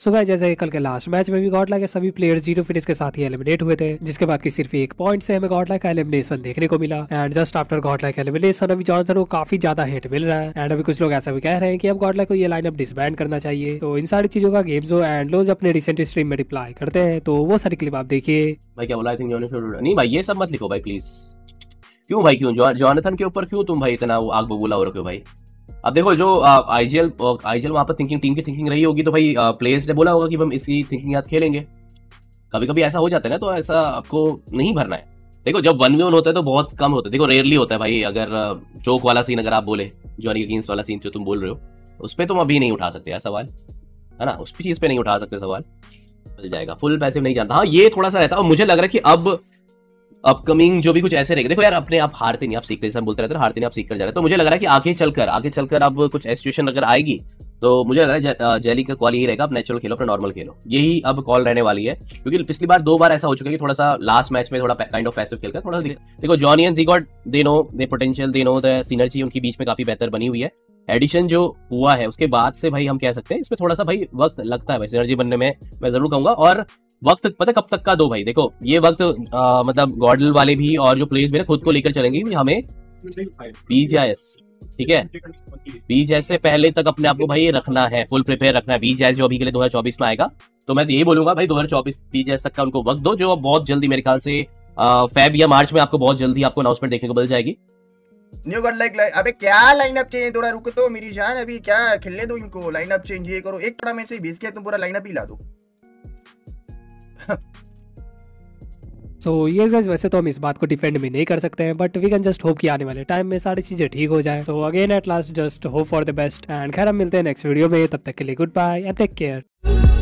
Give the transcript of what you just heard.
So guys जैसे कल के लास्ट मैच में भी गॉड लाइक के सभी प्लेयर 0 फिनिश के साथ ही एलिमिनेट हुए थे, जिसके बाद की सिर्फ 1 पॉइंट से हमें गॉड लाइक का एलिमिनेशन देखने को मिला। And just after god like elimination अभी जॉनसन को काफी ज्यादा हिट मिल रहा है। एंड अभी कुछ लोग ऐसा भी कह रहे हैं कि अब गॉड लाइक को ये लाइनअप डिसबैंड करना चाहिए। तो इन सारी चीजों का गेम्स एंड लोग अपने रिसेंट स्ट्रीम में रिप्लाई करते हैं, तो वो सारी क्लिप आप देखिए। भाई क्या बोला? आई थिंक नहीं भाई, ये सब मत लिखो भाई प्लीज। क्यों भाई, क्यों जॉनथन के ऊपर क्यों तुम भाई इतना आग बबूला हो रखे हो भाई? अब देखो जो आईजीएल वहां पर टीम की थिंकिंग रही होगी, तो भाई प्लेयर्स ने बोला होगा कि हम इसकी थिंकिंग याद खेलेंगे। कभी कभी ऐसा हो जाता है ना, तो ऐसा आपको नहीं भरना है। देखो जब 1v1 होता है तो बहुत कम होता है, देखो रेयरली होता है भाई। अगर चोक वाला सीन अगर आप बोले, जॉनी अगेंस्ट वाला सीन जो तुम बोल रहे हो, उस पर तुम अभी नहीं उठा सकते यार सवाल, है ना? उस चीज पे नहीं उठा सकते सवाल, मिल जाएगा। फुल पैसिव नहीं जानता, हाँ ये थोड़ा सा रहता है। और मुझे लग रहा है कि अब अपकमिंग जो भी कुछ ऐसे रहेगा, देखो यार अपने आप हारते नहीं, आप सीखते, जैसे हम बोलते रहते हैं हारते नहीं आप सीख कर जा रहे हैं। तो मुझे लग रहा है कि आगे चलकर अब कुछ सिचुएशन अगर आएगी, तो मुझे लग रहा है जेली का कॉल यही रहेगा, अब नेचुरल खेलो, अपना नॉर्मल खेलो, यही अब कॉल रहने वाली है। क्योंकि पिछली बार 2 बार ऐसा हो चुका है कि थोड़ा सा लास्ट मैच में थोड़ा काइंड ऑफ पैसिव खेलकर थोड़ा देखो जॉनी एंड ज़ीगॉट they know the potential, they know the synergy, उनके बीच में काफी बेहतर बनी हुई है। एडिशन जो हुआ है उसके बाद से भाई हम कह सकते हैं इसमें थोड़ा सा भाई वक्त लगता है भाई सिनर्जी बनने में, मैं जरूर कहूंगा। और वक्त पता कब तक का दो भाई, देखो ये वक्त मतलब गॉडल वाले भी और जो प्लेयर्स भी ना खुद को लेकर चलेंगे, हमें बीजीएस, ठीक है, बीजीएस से पहले तक अपने आप को भाई रखना है, फुल प्रिपेयर रखना है। बीजीएस जो अभी के लिए 2024 में आएगा, तो मैं यही बोलूंगा भाई 2024 बीजीएस तक का उनको वक्त दो, जो बहुत जल्दी मेरे ख्याल से फेब या मार्च में आपको बहुत जल्दी आपको अनाउंसमेंट देखने को मिल जाएगी। न्यू गॉड लाइक अबे क्या लाइनअप चेंज, थोड़ा रुको तो मेरी जान, अभी क्या खेलने दो इनको, लाइनअप चेंज ये करो, एक टूर्नामेंट से ही भेज के तुम पूरा लाइनअप ही ला दो। सो ये गाइस वैसे तो हम इस बात को डिफेंड भी नहीं कर सकते हैं, but we can just hope कि आने वाले टाइम में सारी चीजें ठीक हो जाए। तो again at last just hope for the best. And खैर हम मिलते हैं नेक्स्ट वीडियो में, तब तक के लिए goodbye and take care.